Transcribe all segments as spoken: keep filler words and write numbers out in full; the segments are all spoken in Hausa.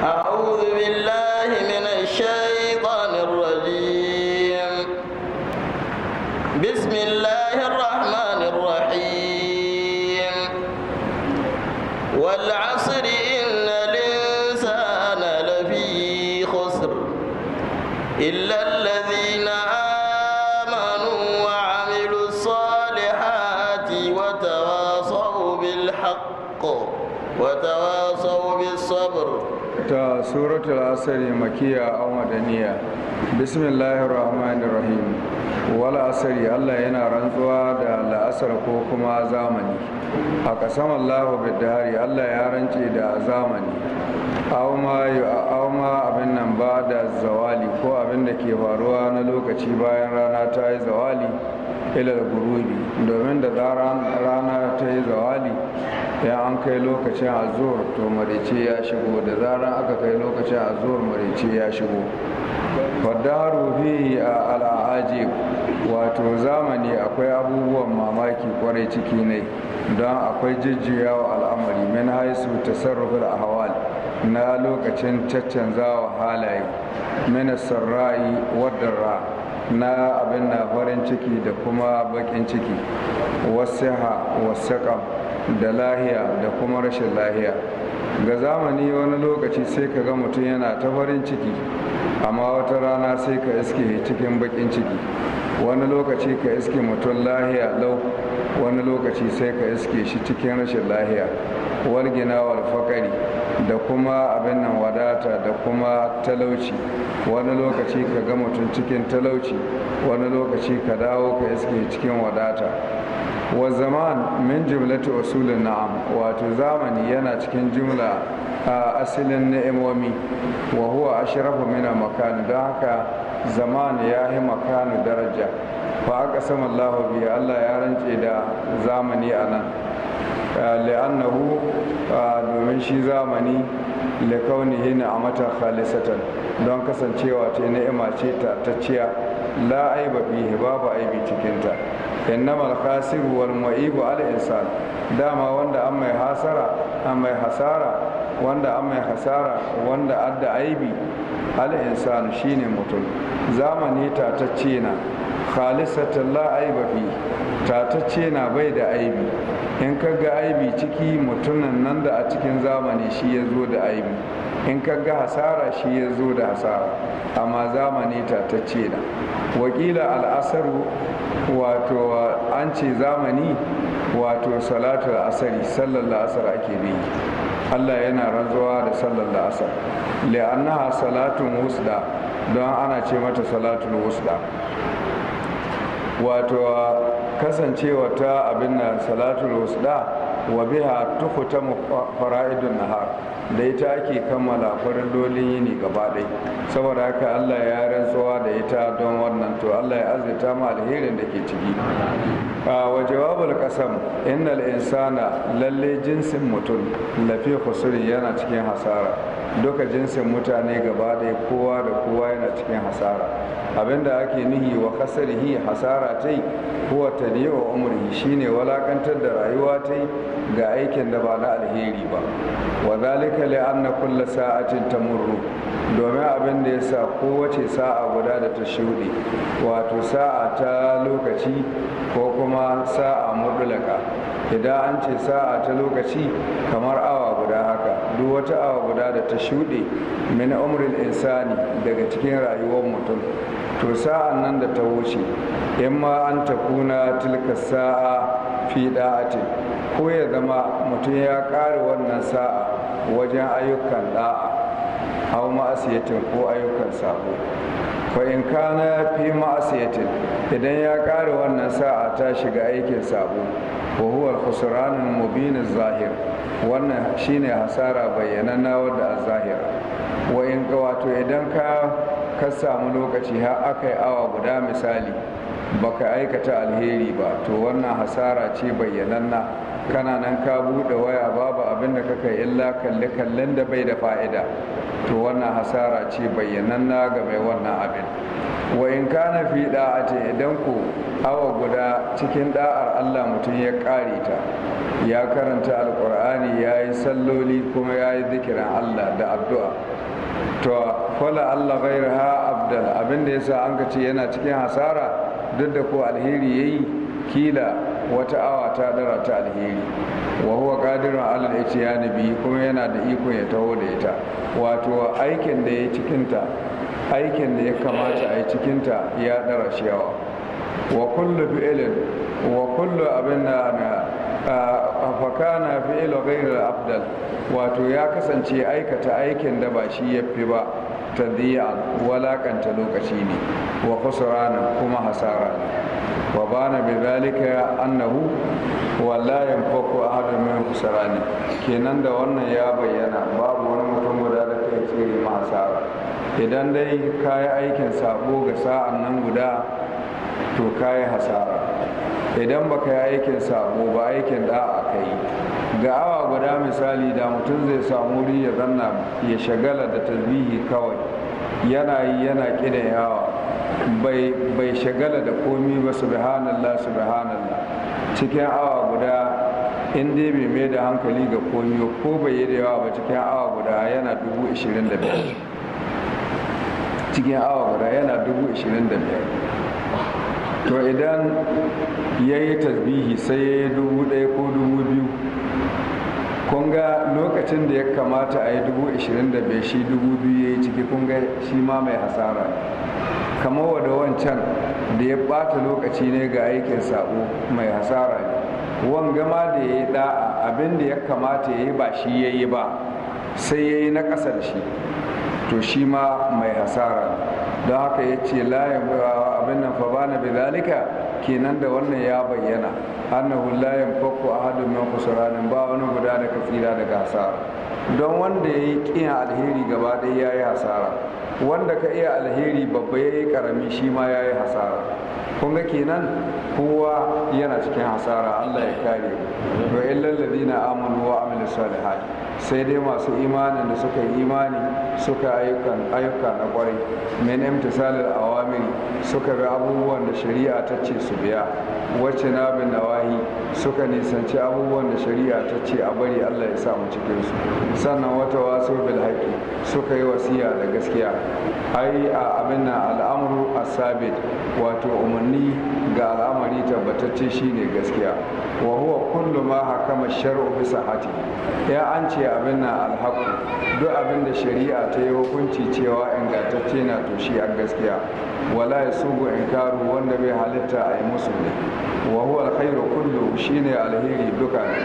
أعوذ بالله من الشيطان الرجيم بسم الله الرحمن الرحيم والعصر إن الإنسان لفي خسر إلا الذين آمنوا وعملوا الصالحات وتواصوا بالحق وتواصوا بالصبر. ta suratul asri makiya aw madaniya. Bismillahir rahmanir rahim. Wal asri, Allah yana rantsuwa da la'asar ko kuma zamani. A kasam Allahu bidhari, Allah ya rance da zamani. Aw ma aw ma abin nan ba da zawali ko abin da ke faruwa na lokaci bayan rana ta yi zawali ilal gurubi, domin da zaran rana ta yi zawali ya an kai lokacin azur to marice ya shigo, da zaran aka kai lokacin azur marice ya shigo. Fadaru fi a al'ajib, wato zamani akwai abubuwan mamaki kwarai ciki ne, don akwai jijjiyawa al'amari min haisu tasarrufin ahwal, na lokacin caccanzawa halaye, min sarra'i wadarra, na abin na farin ciki da kuma bakin ciki, wasiha wasaƙam, da lahiya da kuma rashin lahiya. Ga zamani wani lokaci sai ka ga mutum yana ta farin ciki, amma wata rana sai ka iske cikin bakin ciki. Wani lokaci ka iske mutum lahiya lau, wani lokaci sai ka iske shi cikin rashin lahiya. Walgina wal faƙari, da kuma abin nan wadata da kuma talauci. Wani lokaci ka ga mutum cikin talauci, wani lokaci ka dawo ka iske cikin wadata. Wa zaman min jumlati usulin na'am, wato zamani yana cikin jumla a asalin ni'imomi, wa huwa ashrafu min makani, don haka zaman ya yi makani daraja. Fa aka sama Allah bi, Allah ya rance da zamani a nan li'annahu, domin shi zamani likaunihi ni'amatan khalisatan, don kasancewa ta ni'ima ce ta tacciya, la aiba fihi, babu aibi cikinta. innamal khasiru wal mu'ibu al insan, dama wanda an mai hasara an mai hasara wanda an mai hasara wanda adda aibi al insan shine mutum. Zamani tatacce na khalisatan la aiba fi, tatacce na bai da aibi. In ka ga aibi ciki, mutumin nan da a cikin zamani shi ya zo da aibi. In ka ga hasara, shi ya zo da hasara, amma zamani tatacce na. Wakila al'asaru, wato an ce zamani wato salatul asari, sallar la'asar ake ne. Allah yana rantsuwa da sallar la'asar li'annaha salatun wusda, don ana ce mata salatul wusda. Wato kasancewa ta abin nan salatul wusda, wa biha tukhtamu fara'idun nahar, da ita ake kammala farillolin yini gaba ɗaya. Saboda haka Allah ya rantsuwa da ita don wannan, to Allah ya azurta mu alherin da ke ciki. Wa jawabul qasam, innal insana, lalle jinsin mutum, lafi khusri, yana cikin hasara. Duka jinsin mutane gaba ɗaya, kowa da kowa yana cikin hasara. Abinda ake nihi wa kasarihi, hasara tai huwa tadiyu umrihi, shine walakantar da rayuwa tai ga aikin da ba na alheri ba. Wa zalika li anna kulla sa'atin tamurru, domin abin da yasa kowace sa'a guda da ta shuɗe, wato sa'a ta lokaci ko kuma sa'a mudlaka. Idan an ce sa'a ta lokaci, kamar awa guda haka, duk wata awa guda da ta shuɗe min umril insani, daga cikin rayuwar mutum, to sa'an nan da ta wuce, in ma an takuna tilka sa'a fi da'atin, ko ya zama mutum ya ƙare wannan sa'a wajen ayyukan da'a, hau ma'asiyatin ko ayyukan sabo. Fa in kana fi ma'asiyatin, idan ya ƙare wannan sa'a ta shiga aikin sabo, wa huwa al-khusranul mubin az-zahir, wannan shine hasara bayyanana wadda az-zahir. Wa in wato idan ka ka samu lokaci har aka yi awa guda misali baka aikata alheri ba to wannan hasara ce bayyananna. kana nan ka buɗe waya babu abin da kaka illa kalle kallen da bai da fa'ida to wannan hasara ce bayyananna ga mai wannan abin. wa in kana fi da'ati idan ku awa guda cikin da'ar Allah mutum ya ƙare ta ya karanta alƙur'ani ya yi salloli kuma ya yi zikirin Allah da addu'a to fala Allah ghairaha abdal abinda yasa an ka ce yana cikin hasara duk da ko alheri yayi kila wata awa ta dara ta alheri wa huwa qadirun ala al-ityani bi kuma yana da iko ya taho da ita wato aikin da yayi cikin ta aikin da ya kamata a yi cikin ta ya dara shi yawa wa kullu fi'lin wa kullu abinda na fakana fi'lu ghayr al-afdal wato ya kasance aikata aikin da ba shi yafi ba tadiya walakanta lokaci ne wa khusrana kuma hasara ne wa bana bi zalika annahu wala yanfaku ahadun min khusrani kenan da wannan ya bayyana babu wani mutum guda da kai tsere ma hasara idan dai kayi aikin sabo ga sa'an nan guda to kayi hasara idan baka yi aikin sabo ba aikin da'a kai ga awa guda misali da mutum zai samu wuri ya zanna ya shagala da tasbihi kawai yana yi yana kidan yawa bai bai shagala da komi ba subhanallah subhanallah cikin awa guda in dai bai mai da hankali ga komi ko bai yi da yawa ba cikin awa guda yana dubu ishirin da biyar cikin awa guda yana dubu ishirin da biyar to idan ya yi tasbihi sai ya yi dubu ɗaya ko dubu biyu kunga lokacin da ya kamata a yi dubu ishirin da bai shi dubu biyu ya yi ciki kunga shi ma mai hasara kamar wadda wancan da ya ɓata lokaci ne ga aikin sabo mai hasara ne wanga ma da ya yi ɗa'a abin da ya kamata ya yi ba shi ya yi ba sai ya yi na ƙasar shi to shi ma mai hasara don haka ya ce layin abin nan fa bana bi zalika kenan da wannan ya bayyana annahu la yanfaku ahadun min khusranin ba wani guda da kafira daga hasara don wanda yayi kiyan alheri gaba ɗaya yayi hasara wanda ka iya alheri babba yayi karami shi ma yayi hasara kun ga kenan kowa yana cikin hasara Allah ya kare to illal ladina amanu wa amilus salihat sai dai masu imanin da suka yi imani suka ayyukan ayyuka na kwarai min imtisalil awamiri suka bi abubuwan da shari'a ta ce su biya wacce na bin nawahi suka nisanci abubuwan da shari'a ta ce a bari Allah ya samu cikin su sannan wata waso bil haqqi suka yi wasiya da gaskiya ai a abin nan al'amru as-sabit wato umarni ga al'amari tabbatacce shine gaskiya wa huwa kullu ma hakama shar'u bi sahati ya an ce abin nan alhaqu duk abin da shari'a ta yi hukunci cewa ingantacce na to shi a gaskiya wala yasugu inkaru wanda bai halitta a yi musu ne wa huwa alkhairu kullu shine alheri duka ne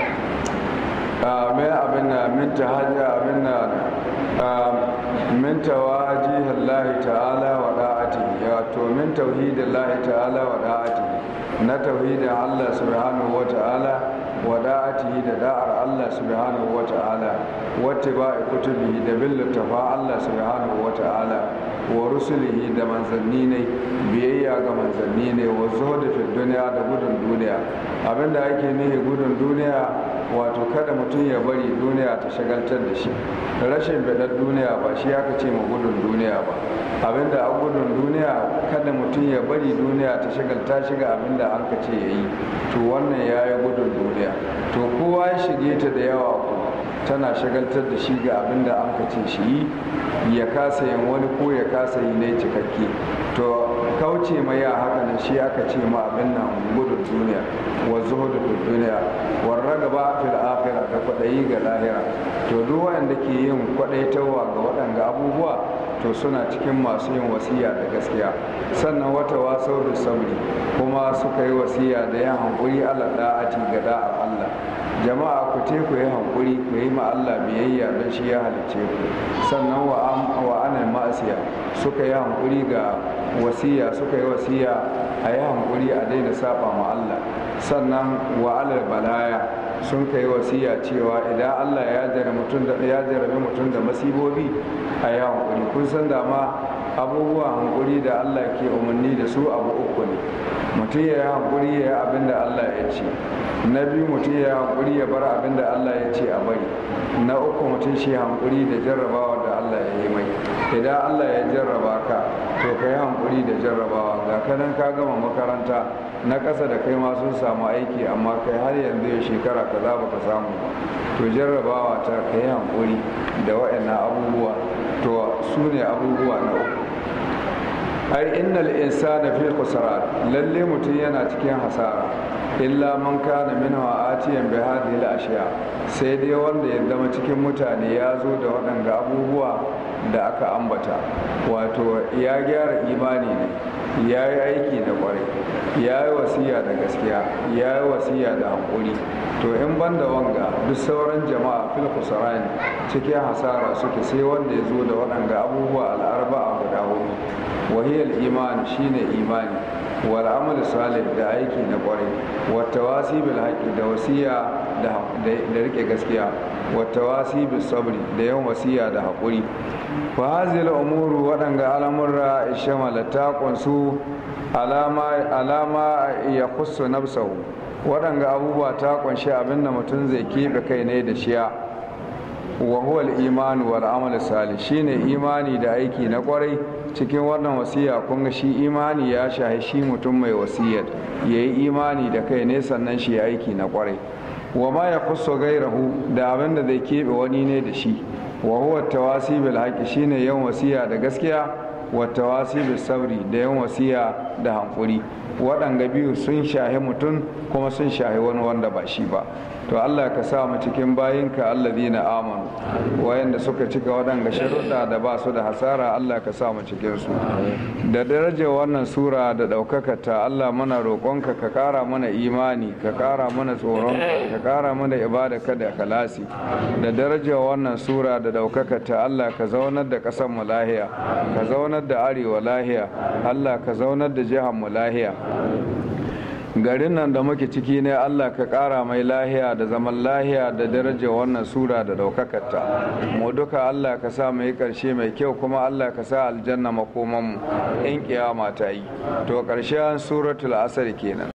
mai abin nan min tahajja abin nan min tawajihi Allah ta'ala wa da'atihi wato min tauhidillahi ta'ala wa da'atihi na tauhidin Allah subhanahu wa ta'ala wa da'atihi da da'ar Allah subhanahu wa ta'ala wacce ba'i kutubi da bin littafa Allah subhanahu wa ta'ala wa rusulihi da manzanni ne biyayya ga manzanni ne wa zuhudu fi duniya da gudun duniya abinda ake nihi gudun duniya wato kada mutum ya bari duniya ta shagaltar da shi rashin bidar duniya ba shi aka ce ma gudun duniya ba abinda a gudun duniya kada mutum ya bari duniya ta shagalta shi ga abinda an ka ce ya yi to wannan ya yi gudun duniya to kowa ya shige ta da yawa ko tana shagaltar da shi ga abinda an ka ce shi yi ya kasa yin wani ko ya kasa yi ne cikakke to kauce mai ya haka nan shi aka ce ma abin nan gudun duniya wa zuhudu fil duniya wa ragaba fil akhirah da kwadayi ga lahira to duk wanda ke yin kwadaitawa ga waɗanga abubuwa to suna cikin masu yin wasiya da gaskiya sannan wata wasau da sabri kuma suka yi wasiya da yin hankuri ala da'ati ga da'ar Allah jama'a ku te ku yi hankuri ku yi ma Allah biyayya don shi ya halicce ku sannan wa wa anil ma'asiya suka yi hankuri ga wasiya suka yi wasiya a yi hankuri a daina saba ma Allah sannan wa alal balaya sun kai wasiya cewa idan Allah ya jarabi mutum da ya jarabi mutum da masibobi a yi hankuri kun san da ma abubuwa hankuri da Allah ke umarni da su abu uku ne. Mutum ya yi hankuri ya yi abin da Allah ya ce. Na biyu mutum ya yi hankuri ya bar abin da Allah ya ce a bari. Na uku mutum shi hankuri da jarrabawa da Allah ya yi mai. Idan Allah ya jarraba ka to ka yi hankuri da jarrabawa. Ga kanan ka gama makaranta na ƙasa da kai ma sun samu aiki amma kai har yanzu ya shekara kaza baka samu ba. To jarrabawa ta ka yi hankuri da waɗannan abubuwa, to su ne abubuwa na uku. Ai innal insana fi khusran, lalle mutum yana cikin hasara, illa man kana minhu atiyan bi hadhihi al-ashya, sai dai wanda ya zama cikin mutane ya zo da waɗanga abubuwa da aka ambata, wato ya gyara imani ne, ya yi aiki da kwarai, ya yi wasiya da gaskiya, ya yi wasiya da hankuri. To in banda wanga duk sauran jama'a fil khusran cikin hasara suke, sai wanda ya zo da waɗanga abubuwa al'arba'a guda hudu. Wahiyar imani shine imani, wal amal salih da aiki na kwarai, wa tawasi bil haqqi da wasiya da da rike gaskiya, wa tawasi bis sabri da yawan wasiya da hakuri. Fa hazil umuru waɗanga al'amurra ishamala ta kunsu alama alama ya khussu nafsahu, waɗanga abubuwa ta kunshi abinda mutum zai keɓe kai ne da shiya. Wa huwa al-iman wal amal salih, shine imani da aiki na kwarai. Cikin wannan wasiya kun ga shi imani ya shahi shi mutum mai wasiyar yayi imani da kai ne sannan shi aiki na kwarai. Wa ma yakhussu ghayrahu da abin da zai keɓe wani ne da shi. Wa huwa tawasi bil haqqi, shine yawan wasiya da gaskiya, wa tawasi bis sabri da yawan wasiya da hankuri. Waɗanga biyu sun shahi mutum kuma sun shahi wani wanda ba shi ba. To Allah ka sa mu cikin bayinka alladhina amanu, wayanda suka cika waɗanga sharuɗa da ba su da hasara, Allah ka sa mu cikin su. Da darajar wannan sura da ɗaukaka ta Allah, muna roƙonka ka ƙara mana imani, ka ƙara mana tsoron, ka ƙara mana ibada ka da ikhlasi. Da darajar wannan sura da ɗaukaka ta Allah, ka zaunar da ƙasar mu lahiya, ka zaunar da arewa lahiya, Allah ka zaunar da jihar mu lahiya. Garin nan da muke ciki ne Allah ka ƙara mai lahiya da zaman lahiya da daraja wannan sura da ɗaukakarta. Mu duka Allah ka sa mu yi ƙarshe mai kyau, kuma Allah ka sa aljanna makomanmu in ƙiyama ta yi. To ƙarshen suratul asr kenan.